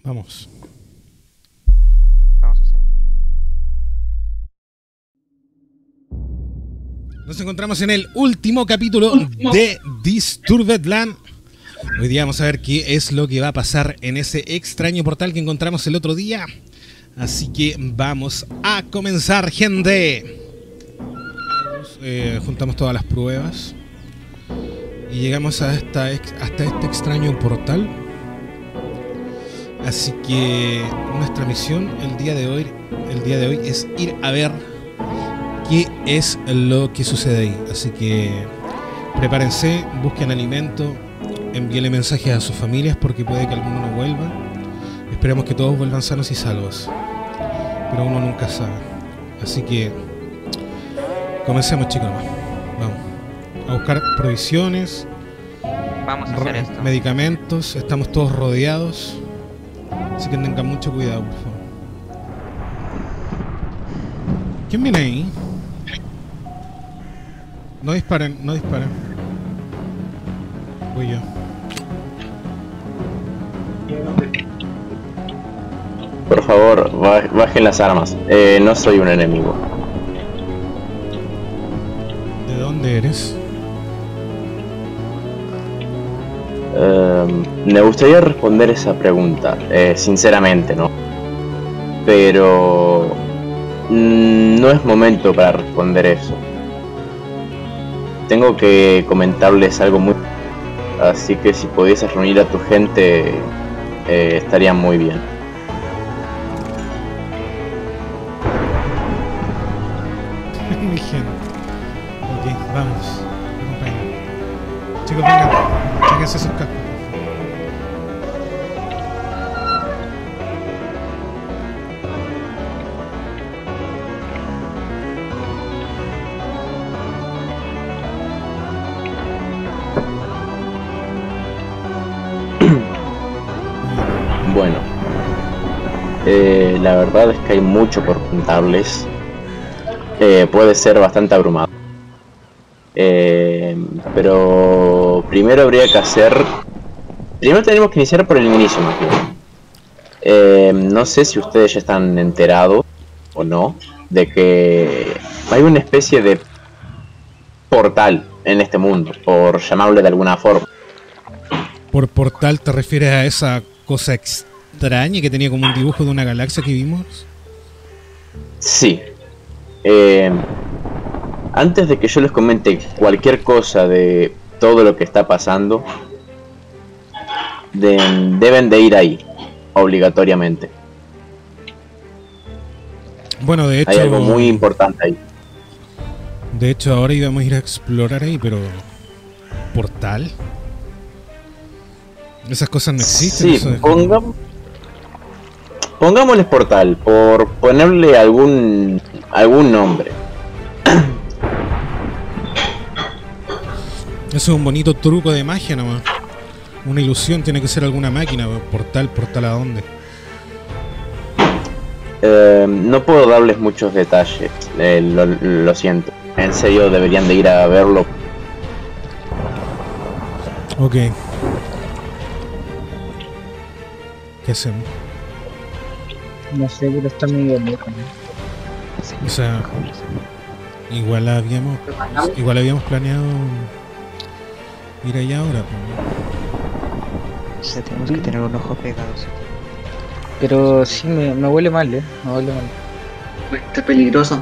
Vamos. Vamos a hacer. Nos encontramos en el último capítulo de Disturbed Land. Hoy día vamos a ver qué es lo que va a pasar en ese extraño portal que encontramos el otro día. Así que vamos a comenzar, gente. Juntamos todas las pruebas y llegamos hasta este extraño portal. Así que nuestra misión el día de hoy es ir a ver qué es lo que sucede ahí. Así que prepárense, busquen alimento, envíenle mensajes a sus familias porque puede que alguno no vuelva. Esperemos que todos vuelvan sanos y salvos, pero uno nunca sabe. Así que comencemos, chicos. Vamos a buscar provisiones, Vamos a hacer esto. medicamentos. Estamos todos rodeados, así que tengan mucho cuidado, por favor. ¿Quién viene ahí? No disparen, no disparen. Voy yo. Por favor, bajen las armas. No soy un enemigo. ¿De dónde eres? Me gustaría responder esa pregunta, sinceramente, ¿no? Pero no es momento para responder eso. Tengo que comentarles algo muy... Así que si pudieses reunir a tu gente, estaría muy bien. Mi gente. Ok, vamos. Acompáñenme. Chicos, vengan. Sáquense esos cascos. Bueno, la verdad es que hay mucho por contarles. Puede ser bastante abrumador. Pero primero habría que hacer... Primero tenemos que iniciar por el inicio, más bien. No sé si ustedes ya están enterados o no de que hay una especie de portal en este mundo, por llamarle de alguna forma. ¿Por portal te refieres a esa cosa extraña que tenía como un dibujo de una galaxia que vimos? Sí. Antes de que yo les comente cualquier cosa de todo lo que está pasando, deben de ir ahí, obligatoriamente. Bueno, de hecho... Hay algo muy importante ahí. De hecho, ahora íbamos a ir a explorar ahí, pero... ¿portal? Esas cosas no existen. Sí, pongámosles portal, por ponerle algún nombre. Eso es un bonito truco de magia nomás. Una ilusión, tiene que ser alguna máquina. ¿Portal a dónde? No puedo darles muchos detalles, lo siento. En serio, deberían de ir a verlo. Ok. ¿Qué hacemos? No sé, pero está medio lejos, ¿no? O sea, igual habíamos planeado ir allá ahora, pues. O sea, tenemos que tener un ojo pegado. ¿Sí? Pero sí, me huele mal, me huele mal. Está peligroso.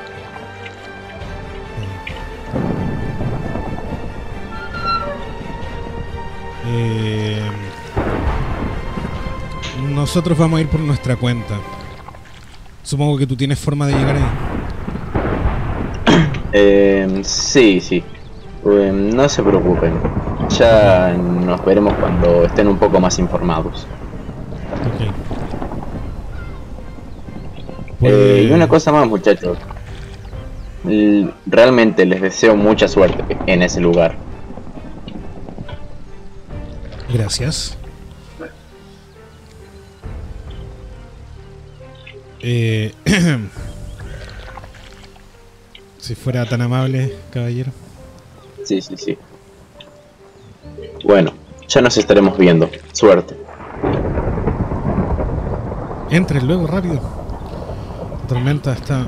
Nosotros vamos a ir por nuestra cuenta. Supongo que tú tienes forma de llegar ahí. Sí. No se preocupen. Ya nos veremos cuando estén un poco más informados. Ok. Pues... Y una cosa más, muchachos. Realmente les deseo mucha suerte en ese lugar. Gracias. Si fuera tan amable, caballero. Sí. Bueno, ya nos estaremos viendo. Suerte. Entren luego, rápido. La tormenta está...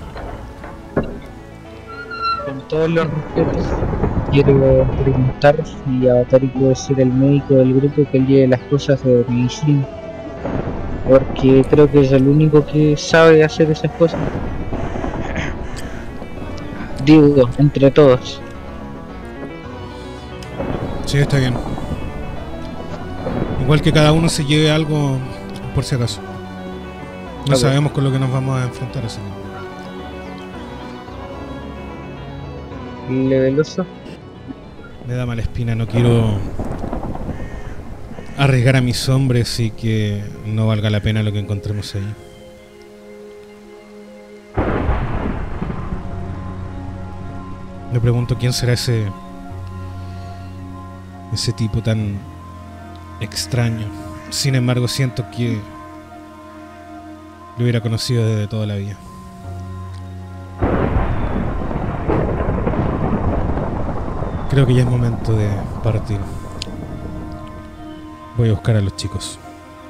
Con todos los respetos, quiero preguntar si Avatari puede ser el médico del grupo que lleve las cosas de medicina. Porque creo que es el único que sabe hacer esas cosas. Digo, entre todos. Sí, está bien. Igual que cada uno se lleve algo por si acaso. No Ok. sabemos con lo que nos vamos a enfrentar, así que Leveloso. me da mala espina, no quiero arriesgar a mis hombres y que no valga la pena lo que encontremos ahí. Me pregunto quién será ese tipo tan extraño. Sin embargo, siento que lo hubiera conocido desde toda la vida. Creo que ya es momento de partir. Voy a buscar a los chicos.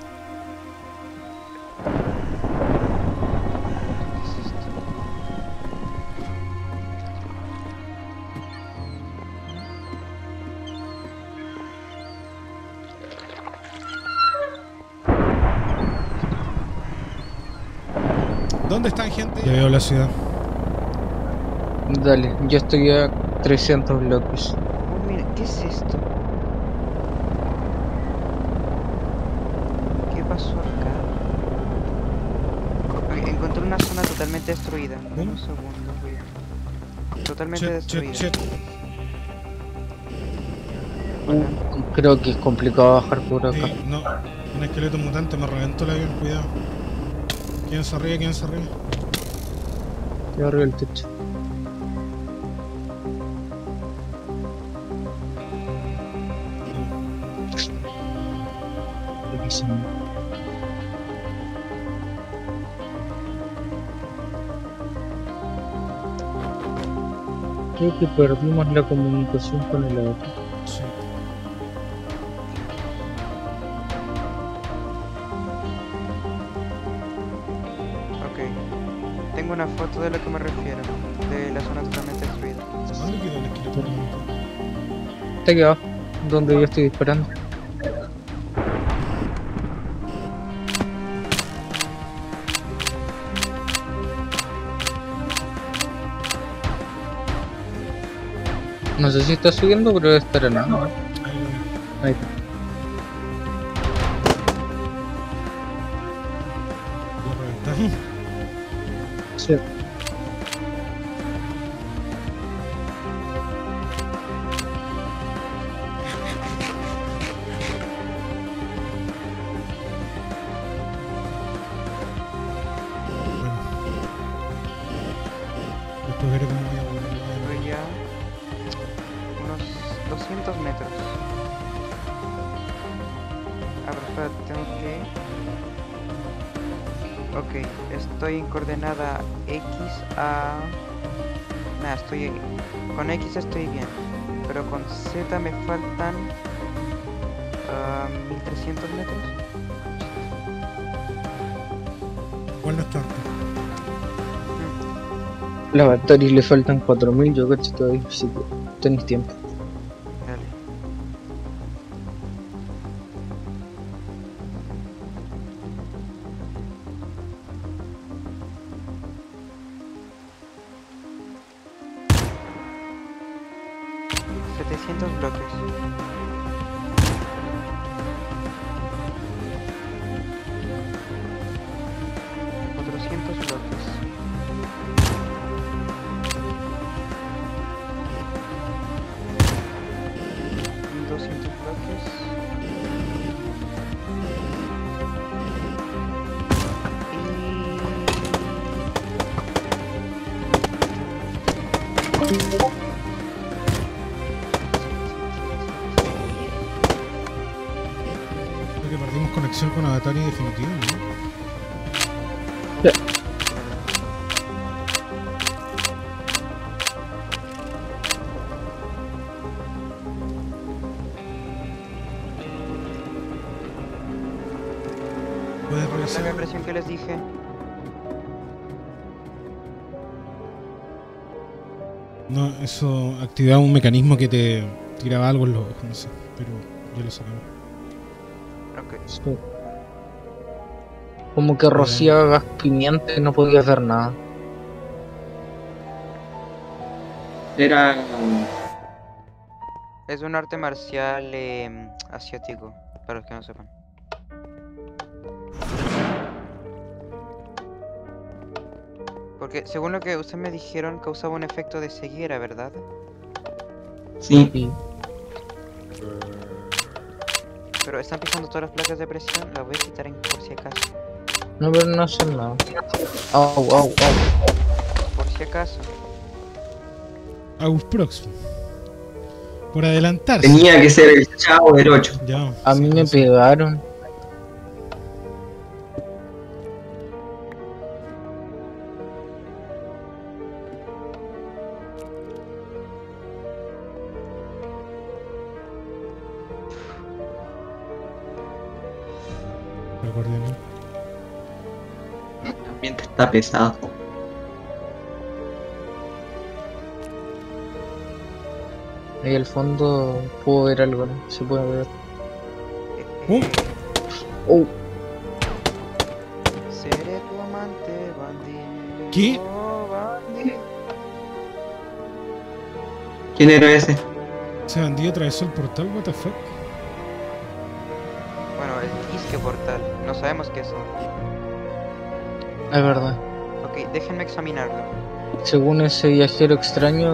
¿Dónde están, gente? Ya veo la ciudad. Dale, yo estoy a 300 bloques. Oh, mira, ¿qué es esto? ¿Qué pasó acá? Encontré una zona totalmente destruida. ¿Cómo? Un segundo. Totalmente Chet, destruida. chet. Hola. Creo que es complicado bajar por acá. Sí, no, un esqueleto mutante me reventó el avión, cuidado. Quédense arriba, quédense arriba. Estoy arriba del techo. Aquí se me- Creo que perdimos la comunicación con el avatar. Sí. Ok. Tengo una foto de lo que me refiero. De la zona totalmente destruida. ¿Dónde quedó el esqueleto mutante? Está aquí abajo, donde yo estoy disparando. No sé si está subiendo, pero debe estar en nada. Ahí lo vi. Ahí está. Lo reventaron. Sí. Bueno. Después veré cómo voy a volver. Estoy ya unos 200 metros. Ah, pero espera, tengo que... Ok, estoy en coordenada X a... Nada, estoy... Con X estoy bien. Pero con Z me faltan... 1300 metros. ¿Cuál es nuestro arco? La Batari le faltan 4000, yo cacho todavía, así que tenéis tiempo. Dale. $700 bloques. $400 bloques. $1200 bloques. Creo que perdimos conexión con Avatari definitivo, ¿no? ¿Puedes La revisar? placa de presión que les dije. No, eso activaba un mecanismo que te tiraba algo en los ojos, no sé, pero ya lo sacamos. Ok. Sí. Como que rociaba gas pimienta y no podía hacer nada. Era. Es un arte marcial asiático, para los que no sepan. Porque según lo que ustedes me dijeron, causaba un efecto de ceguera, ¿verdad? Sí. Sí. Pero están pisando todas las placas de presión, las voy a quitar por si acaso. No, pero no hacen nada. Au, au, au. Por si acaso. Agus Prox. Por adelantarse. Tenía que ser el chavo del 8. Ya, A sí, mí no me sé. pegaron. Recuerden, ¿no? El ambiente está pesado. Ahí al fondo puedo ver algo, ¿no? Se puede ver. ¡Oh! Oh, Seré tu amante, bandido. ¿Qué? Bandido. ¿Quién era ese? Ese bandido atravesó el portal, what the fuck. Bueno, el disque portal. No sabemos qué son. es verdad. Ok, déjenme examinarlo. Según ese viajero extraño,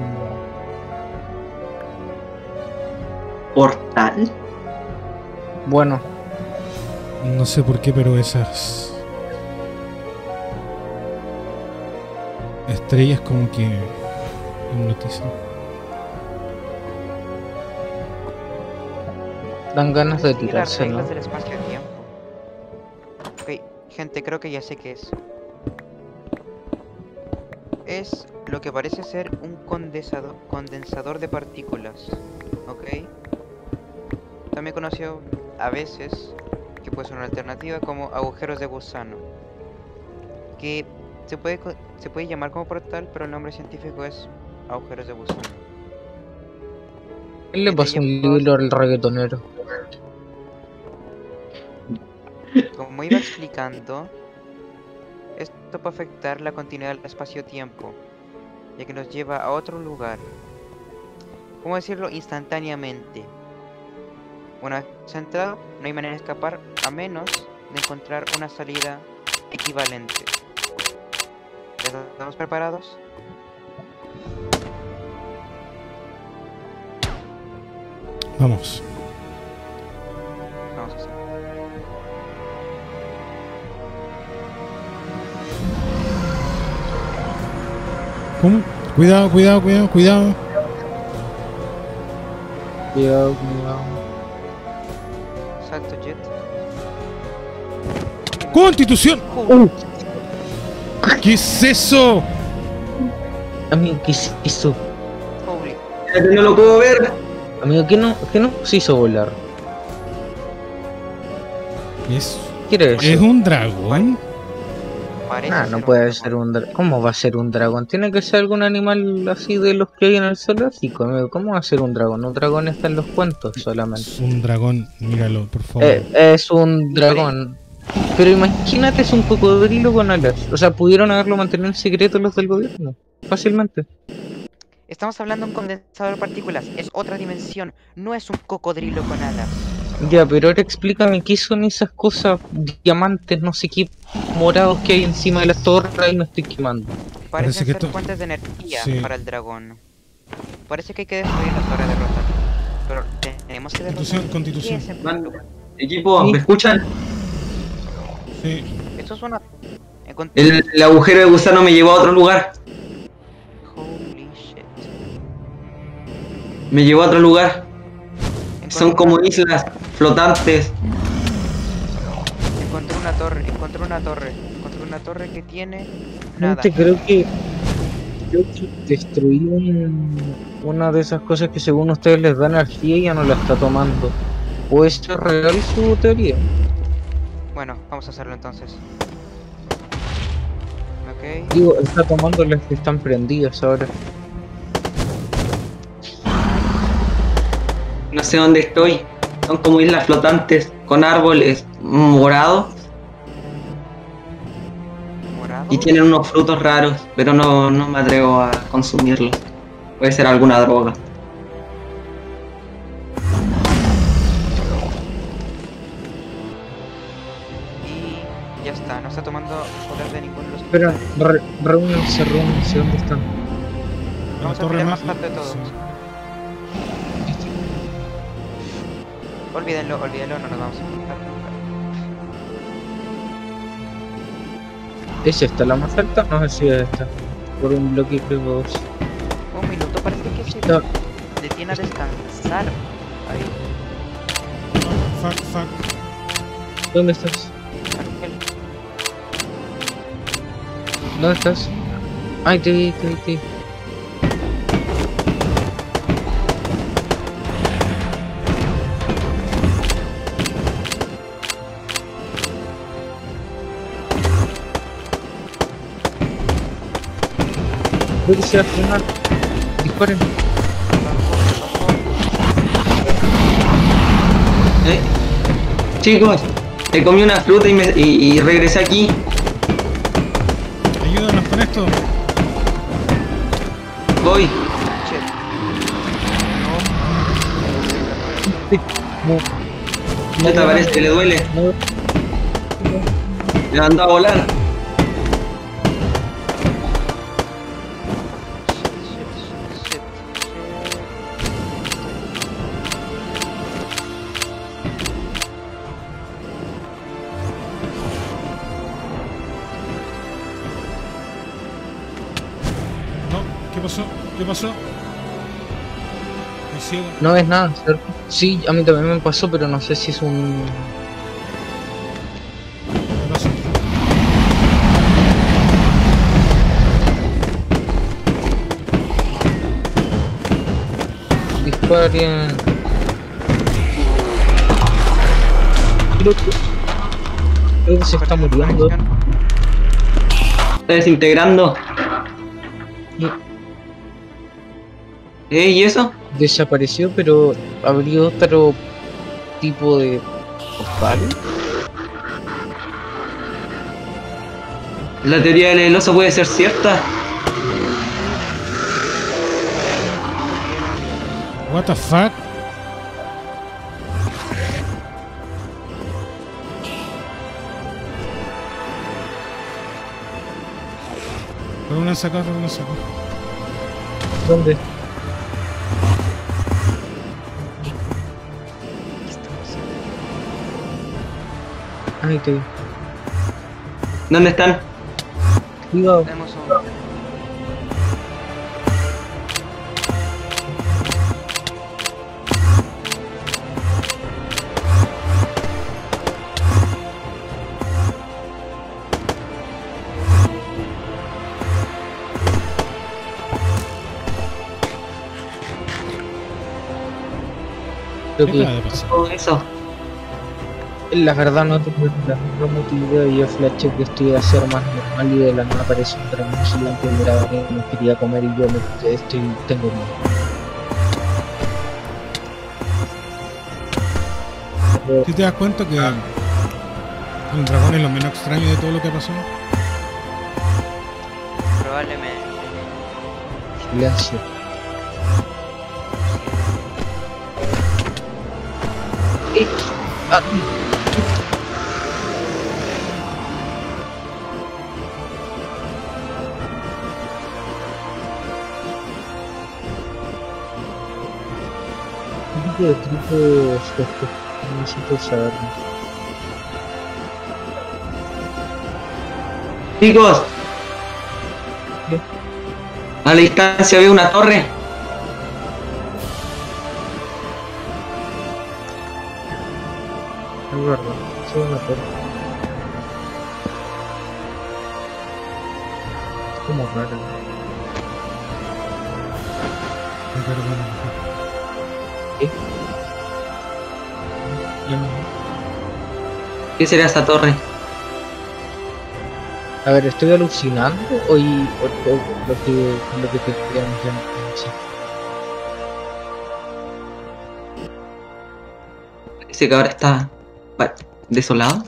¿Portal? bueno, No sé por qué, pero esas estrellas como que hipnotizan. dan ganas de Sigue las tirarse, ¿no? reglas del espacio-tiempo. Ok, gente, creo que ya sé qué es. Es lo que parece ser un condensador de partículas. Ok. También conocido a veces, que puede ser una alternativa, como agujeros de gusano. Que se puede llamar como portal, pero el nombre científico es agujeros de gusano. ¿Qué le pasó un libro al reggaetonero? Como iba explicando, esto puede afectar la continuidad del espacio-tiempo, ya que nos lleva a otro lugar. ¿Cómo decirlo? Instantáneamente. Una vez entrado, no hay manera de escapar a menos de encontrar una salida equivalente. ¿Estamos preparados? Vamos. Vamos a hacer. ¿Cómo? Cuidado, cuidado, cuidado, cuidado. Cuidado, cuidado. Salto jet. ¡Constitución! ¿Qué es eso? Amigo, ¿qué es eso? Holy. No lo puedo ver. Amigo, ¿qué no se hizo volar? Es ¿Qué era eso? un dragón. Parece Ah, ser no un puede dragón. ser un dragón. ¿Cómo va a ser un dragón? Tiene que ser algún animal así de los que hay en el zoológico, amigo. ¿Cómo va a ser un dragón? Un dragón está en los cuentos solamente. Es un dragón, míralo, por favor. Es un dragón. Pero imagínate, es un cocodrilo con alas. O sea, pudieron haberlo mantenido en secreto los del gobierno. Fácilmente. Estamos hablando de un condensador de partículas. Es otra dimensión. No es un cocodrilo con alas. Ya, pero ahora explícame qué son esas cosas, diamantes, no sé qué, morados que hay encima de las torres y me estoy quemando. Parece Parecen que ser esto- fuentes de energía sí. para el dragón. Parece que hay que destruir la torre de Rota. Pero tenemos que derrotar. Constitución. ¿Qué es en Mando. particular? Equipo, Sí. ¿me escuchan? Sí. Esto es una... encont- El agujero de gusano me llevó a otro lugar. Holy shit. Me llevó a otro lugar. Encontré Son como una- islas flotantes. Encontré una torre que tiene... nada. Gente, creo que destruí una de esas cosas que según ustedes les da energía y ya no la está tomando. ¿Puede ser real su teoría? Bueno, Bueno, vamos a hacerlo entonces. Ok. Digo, está tomando las que están prendidas ahora. No sé dónde estoy. Son como islas flotantes con árboles morados Morado. y tienen unos frutos raros, pero no me atrevo a consumirlos. Puede ser alguna droga. Y ya está, no está tomando poder de ninguno de los. Espera, reúnanse, ¿dónde están? Vamos a torre pelear más- más tarde todos. sí. Olvídenlo, no nos vamos a enfrentar nunca. ¿Es esta la más alta? No sé si es esta. Por un bloque creo dos. Un minuto, parece que se Está- detiene a descansar. Ahí, Fuck. ¿Dónde estás? Ángel. ¿Dónde estás? Ay, te vi. Creo que se va a frenar. Disparen. Chicos, me comí una fruta y regresé aquí. Ayúdanos con esto. Voy. Shit. No. ¿Qué te parece? ¿Le duele? No. Le mandó a volar. Shit. No, ¿qué pasó? Me ciego. No ves nada, ¿cierto? Sí, a mí también me pasó, pero no sé si es un... ¿Qué pasó? Disparen. Creo que se está muriendo. Está desintegrando. ¿Y eso? Desapareció, pero abrió otro tipo de portal. La teoría del oso puede ser cierta. What the fuck? Reúnanse acá. ¿Dónde? Ay, te vi. ¿Dónde están? Cuidado. Tenemos un. Creo ¿Qué que acaba de pasar? Todo eso. la verdad no tengo la menor idea. Yo flashe que estoy a ser más normal y de la nada aparece un dragón gigante en la que me quería comer y yo tengo miedo. ¿Sí te das cuenta que el dragón es lo menos extraño de todo lo que pasó? Probablemente. Silencio. ¿Qué tipo de truco es esto? Necesito saberlo. Chicos. ¿Qué? A la distancia veo una torre. Es verdad, soy una torre. Es como raro. ¿Qué? Ya no. ¿Qué sería esa torre? A ver, ¿estoy alucinando o lo que te quería mencionar? Parece que ahora está desolado.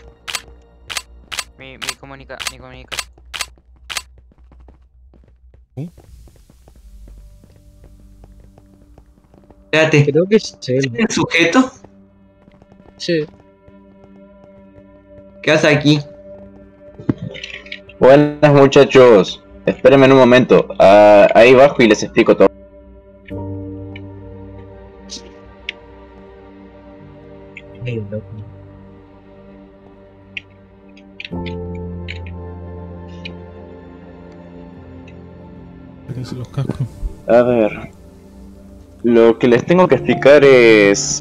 Mi comunica. Espérate, Creo que es él. ¿el sujeto? Sí. ¿Qué hace aquí? Buenas muchachos, espérenme en un momento. Ahí bajo y les explico todo. Medio loco. Sáquense los cascos. A ver, lo que les tengo que explicar es...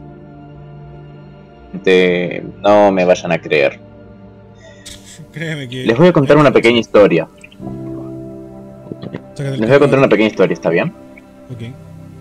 No me vayan a creer. Créeme que... Les voy a contar una pequeña historia. Sácate el Les voy a contar casco. una pequeña historia, ¿está bien? Ok.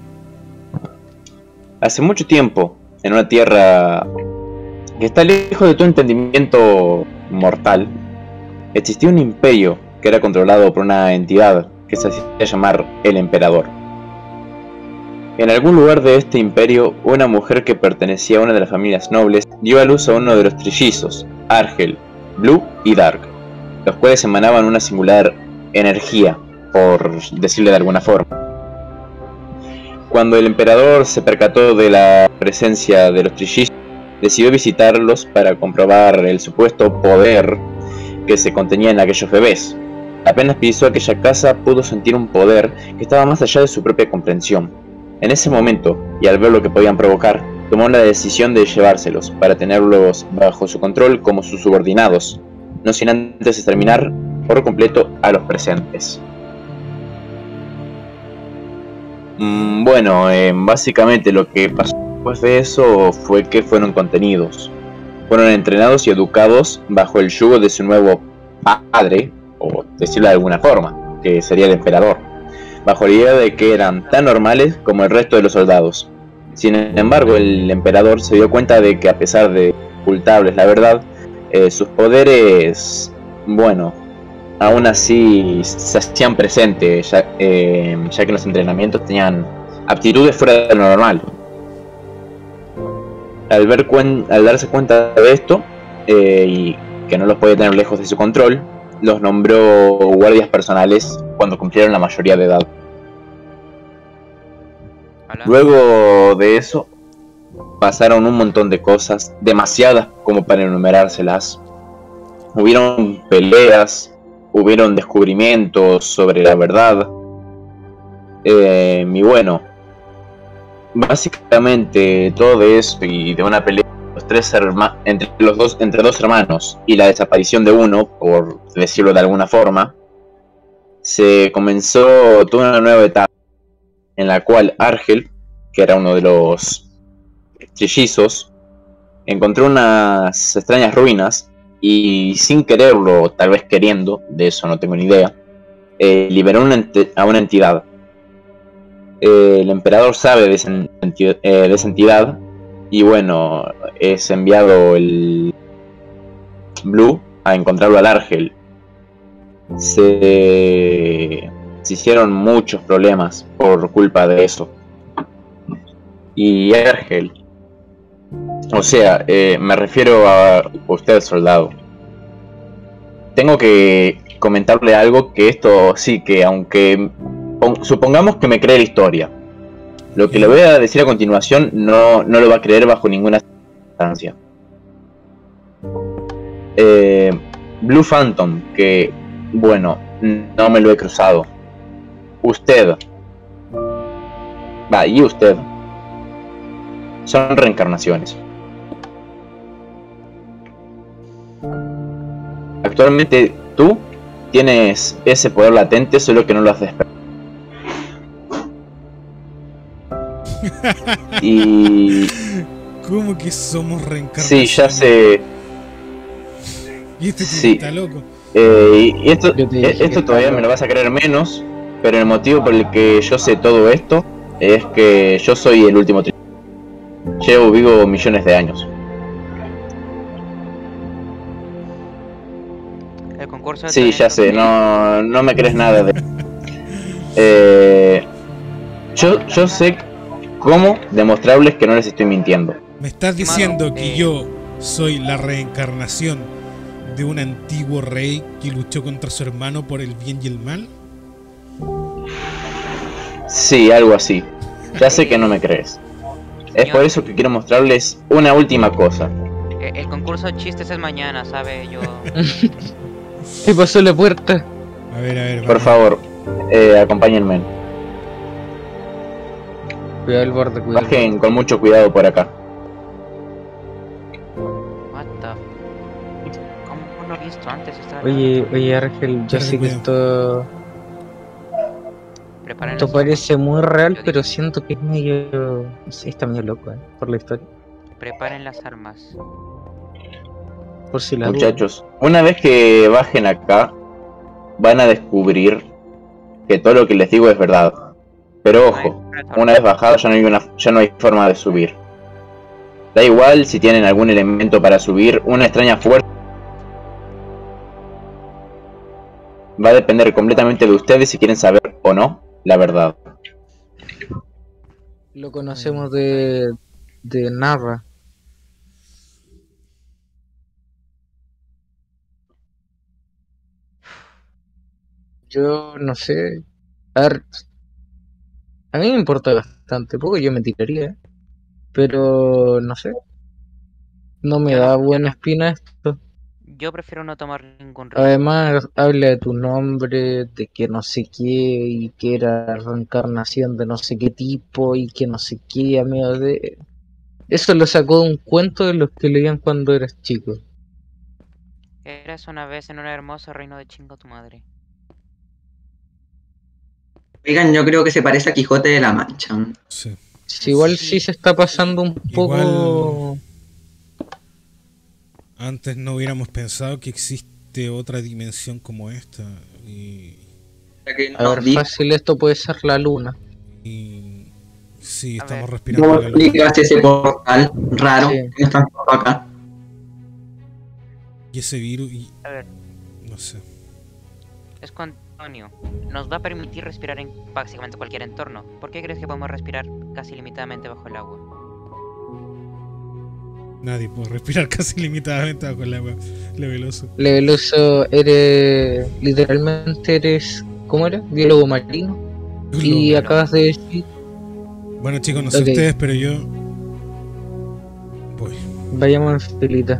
Hace mucho tiempo, en una tierra que está lejos de todo entendimiento mortal, existía un imperio que era controlado por una entidad que se hacía llamar el Emperador. En algún lugar de este imperio, una mujer que pertenecía a una de las familias nobles dio a luz a uno de los trillizos, Argel, Blue y Dark, los cuales emanaban una singular energía, por decirle de alguna forma. Cuando el emperador se percató de la presencia de los trillizos, decidió visitarlos para comprobar el supuesto poder que se contenía en aquellos bebés. Apenas pisó aquella casa, pudo sentir un poder que estaba más allá de su propia comprensión. En ese momento, y al ver lo que podían provocar, tomó la decisión de llevárselos para tenerlos bajo su control como sus subordinados, no sin antes exterminar por completo a los presentes. Bueno, básicamente lo que pasó después de eso fue que fueron contenidos. Fueron entrenados y educados bajo el yugo de su nuevo padre, o decirlo de alguna forma, que sería el emperador, bajo la idea de que eran tan normales como el resto de los soldados. Sin embargo, el emperador se dio cuenta de que a pesar de ocultarles la verdad, sus poderes, bueno, aún así se hacían presentes, ya que en los entrenamientos tenían aptitudes fuera de lo normal. Al darse cuenta de esto, y que no los podía tener lejos de su control, los nombró guardias personales cuando cumplieron la mayoría de edad. Hola. Luego de eso, pasaron un montón de cosas, demasiadas como para enumerárselas. Hubieron peleas, hubieron descubrimientos sobre la verdad. Y bueno, básicamente todo eso y de una pelea entre dos hermanos y la desaparición de uno, por decirlo de alguna forma, se comenzó toda una nueva etapa en la cual Argel, que era uno de los trillizos, encontró unas extrañas ruinas y sin quererlo, tal vez queriendo, de eso no tengo ni idea, liberó a una entidad. El emperador sabe de esa entidad y bueno, es enviado el Blue a encontrarlo al Argel. Se hicieron muchos problemas por culpa de eso. Y Argel, o sea, me refiero a usted, soldado. Tengo que comentarle algo que esto sí que, aunque supongamos que me cree la historia, lo que le voy a decir a continuación no lo va a creer bajo ninguna circunstancia. Blue Phantom, que bueno, no me lo he cruzado. Usted y usted son reencarnaciones. Actualmente tú tienes ese poder latente, solo que no lo has despertado. Y ¿Cómo que somos reencarnaciones? sí, ya sé. Y este tipo Sí. está loco. Y esto, Yo te dije que esto todavía estaba- me lo vas a creer menos, pero el motivo por el que yo sé todo esto es que yo soy el último Llevo vivo millones de años. El concurso de Sí, ya talento sé, que- no me crees nada de... yo sé cómo demostrarles que no les estoy mintiendo. ¿Me estás Estimado, diciendo que yo soy la reencarnación de un antiguo rey que luchó contra su hermano por el bien y el mal? Sí, algo así. Ya sé que no me crees. Es por eso que quiero mostrarles una última cosa. El concurso de chistes es mañana, ¿sabe? Yo... ¿Qué pasó en la puerta? A ver, Por vamos. favor, acompáñenme. Cuidado el borde, cuidado. el Bajen con mucho cuidado por acá. What the... ¿Cómo no lo he visto antes? Estaba borde. Oye Ángel, yo Ten sé que cuidado. Preparen esto las parece muy real, Yo pero digo. siento que es medio... no sé, está medio loco, por la historia. Preparen las armas. Por si la duda. Muchachos, una vez que bajen acá, van a descubrir que todo lo que les digo es verdad. Pero ojo, una vez bajado ya no hay forma de subir. Da igual si tienen algún elemento para subir, una extraña fuerza va a depender completamente de ustedes si quieren saber o no la verdad. Lo conocemos de Narra. Yo no sé. A ver, a mí me importa bastante poco, yo me tiraría. Pero no sé. No me Yo no- da buena espina esto. Yo prefiero no tomar ningún riesgo. Además, habla de tu nombre, de que no sé qué, y que era reencarnación de no sé qué tipo, y que no sé qué, amigo de... Eso lo sacó de un cuento de los que leían cuando eras chico. Eras una vez en un hermoso reino de chingo tu madre. Oigan, yo creo que se parece a Quijote de la Mancha. Sí. Si igual Sí. sí se está pasando un poco... Antes no hubiéramos pensado que existe otra dimensión como esta. Ya que A nos ver, diga fácil, esto puede ser la luna. Y sí, A estamos ver. respirando cómo la luna. explicas ese portal raro Sí. que están acá. Y ese virus, y A ver, no sé. es con Antonio. Nos va a permitir respirar en básicamente cualquier entorno. ¿Por qué crees que podemos respirar casi limitadamente bajo el agua? Nadie puede respirar casi limitadamente bajo el agua. Leveloso. Leveloso, eres... literalmente eres... ¿Cómo era? Biólogo marino. Y Lo- acabas de decir... Bueno, chicos, no sé Ok. ustedes, pero yo voy. Vayamos en filita.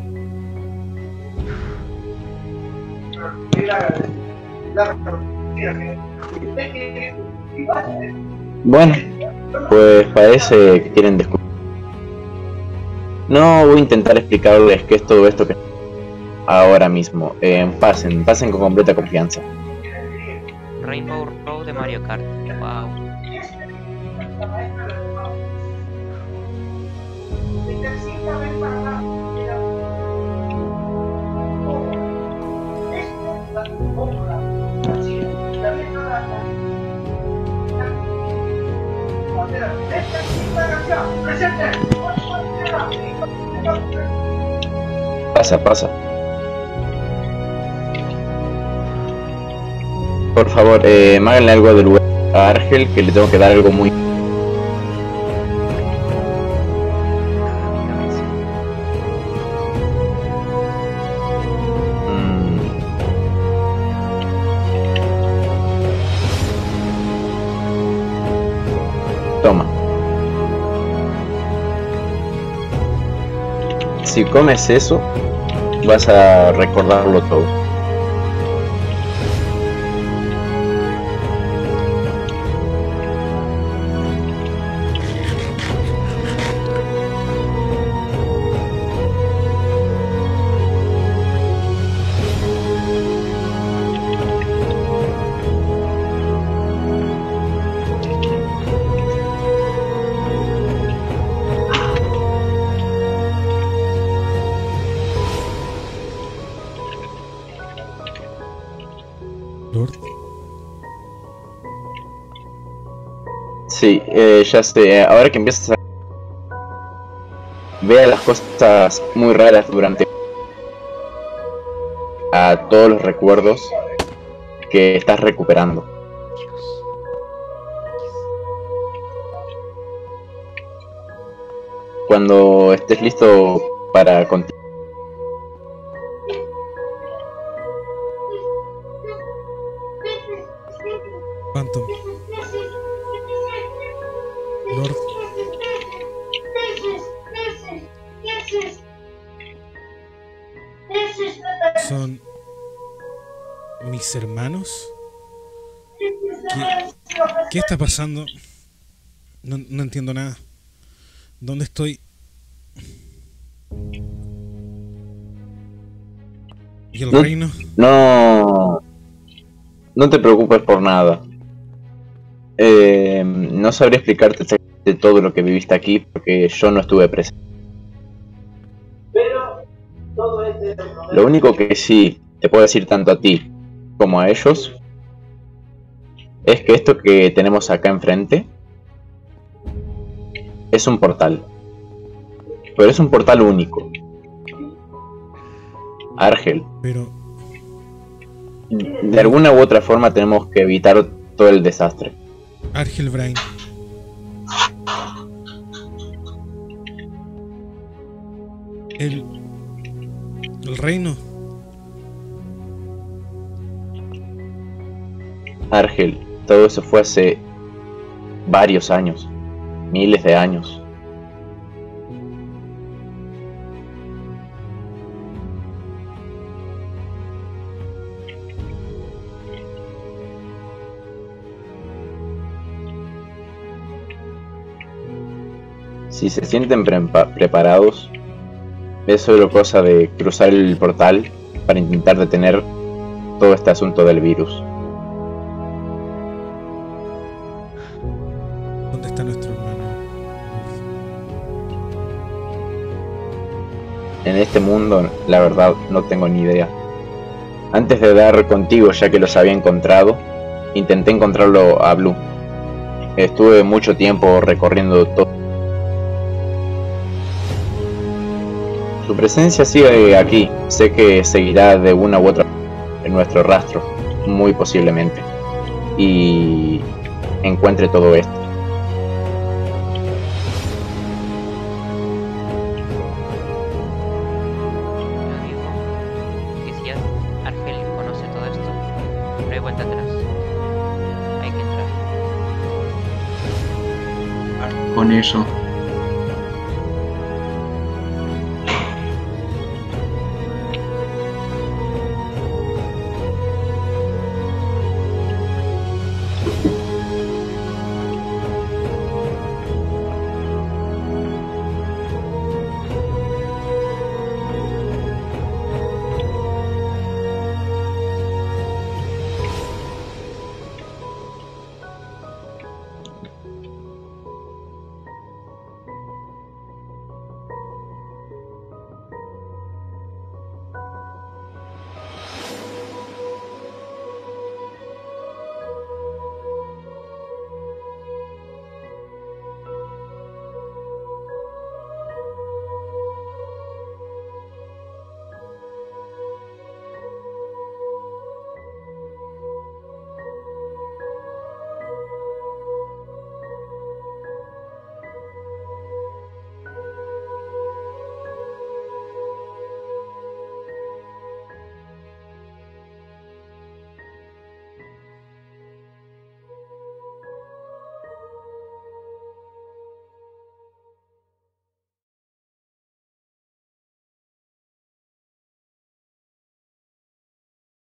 Bueno, pues parece que quieren descubrir. No voy a intentar explicarles qué es todo esto que ahora mismo. Pasen con completa confianza. Rainbow Road de Mario Kart. Wow. Pasa. Por favor, háganle algo de lugar a Argel, que le tengo que dar algo muy... Toma. Si comes eso, vas a recordarlo todo. Lord. Sí, ya sé. Ahora que empiezas a... Vea las cosas muy raras durante... a todos los recuerdos que estás recuperando. Cuando estés listo para continuar. Phantom. Lord. ¿Son mis hermanos? ¿Qué está pasando? No entiendo nada. ¿Dónde estoy? ¿Y el reino? No te preocupes por nada. No sabré explicarte exactamente todo lo que viviste aquí porque yo no estuve presente. Lo único que sí te puedo decir tanto a ti como a ellos es que esto que tenemos acá enfrente es un portal. Pero es un portal único. Argel. Pero De alguna u otra forma tenemos que evitar todo el desastre. Argel Brain. El reino. Argel, todo eso fue hace varios años, miles de años. Si se sienten preparados, es solo cosa de cruzar el portal para intentar detener todo este asunto del virus. ¿Dónde está nuestro hermano? En este mundo, la verdad, no tengo ni idea. Antes de dar contigo, ya que los había encontrado, intenté encontrarlo a Blue. Estuve mucho tiempo recorriendo todo. Su presencia sigue aquí. Sé que seguirá de una u otra en nuestro rastro, muy posiblemente. Y encuentre todo esto. Amigo, decías, Argel conoce todo esto. No hay vuelta atrás. Hay que entrar. Con eso.